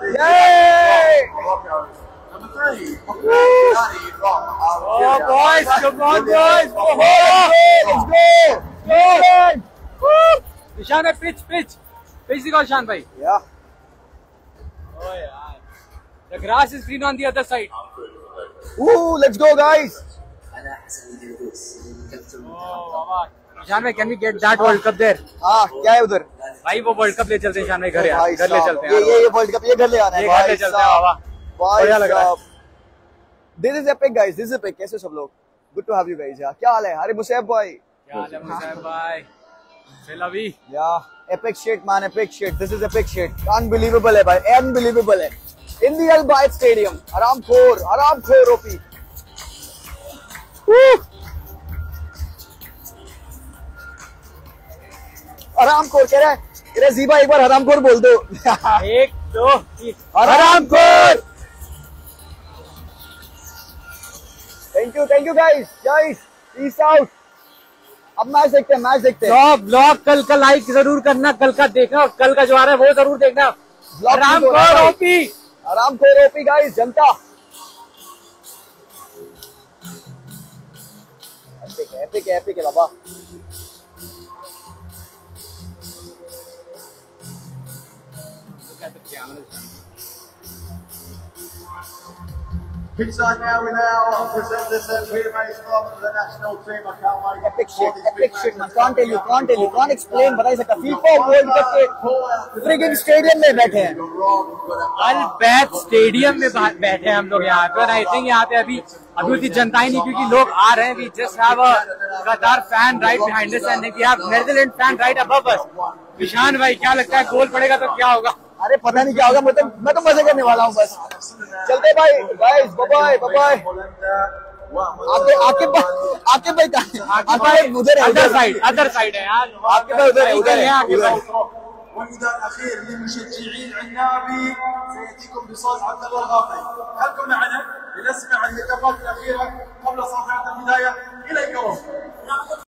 Yay! Number 3. Oh, boys, come on, boys! Let's go! Ishan भाई pitch दिखाओ ईशान भाई. Yeah. Oh यार. The grass is green on the other side. Ooh, let's go, guys! Oh बाबा. ईशान भाई, can we get that World Cup there? हाँ, क्या है उधर? भाई वो वर्ल्ड कप ले चलते हैं ईशान भाई घर यार. भाई घर ले साहब, चलते हैं. ये वर्ल्ड कप ये घर ले आना है. ये घर ले चलते हैं बाबा. बढ़िया लग रहा है. This is epic, guys. This is epic. कैसे सब लोग? Good to have you guys. यार क्या हाल है? अरे मुसैब भाई. क्या हाल है मुसैब भाई? फिलहाल Yeah, epic shit, man. Epic shit. This is epic shit. Unbelievable है भाई. Unbelievable है. In the Al Bayt Stadium. Aramkhor OP. हरामखोर कह रहा है. अरे जीबा एक बार हरामखोर बोल दो. 1 2 3. हरामखोर. Thank you guys. Peace out. अब मैच देखते हैं. ब्लॉग कल का लाइक जरूर करना. कल का देखना और कल का जो आ रहा है वो जरूर देखना. हरामखोर ओपी गाइस. जनता एपिक है बाबा. Pitchside now we now present this PMA from the national team. I can't wait. Epic shit, man. Can't explain. बता ही सकता. FIFA World Cup के फ्रिगिंग स्टेडियम में बैठे हैं. अल बैत स्टेडियम में बैठे हैं हम लोग यहाँ पे. आई थिंक यहाँ पे अभी उतनी जनता ही नहीं, क्योंकि लोग आ रहे हैं. We just have a Qatar fan right behind us and we have Netherland fan right above us. Ishan भाई क्या लगता है गोल पड़ेगा तो क्या होगा? अरे पता नहीं क्या होगा. मैं तो मजे करने वाला हूँ बस. चलते भाई. Guys bye bye. आपके भाई उधर है. अदर साइड है यार. आपके भाई उधर है. आगे भाई. والنداء الاخير لمشجعين عنابي سياتيكم بصوت عبد الله الغافي. خلكم معنا لنسمع الهتافات الاخيره قبل صافره البدايه. الى الجول.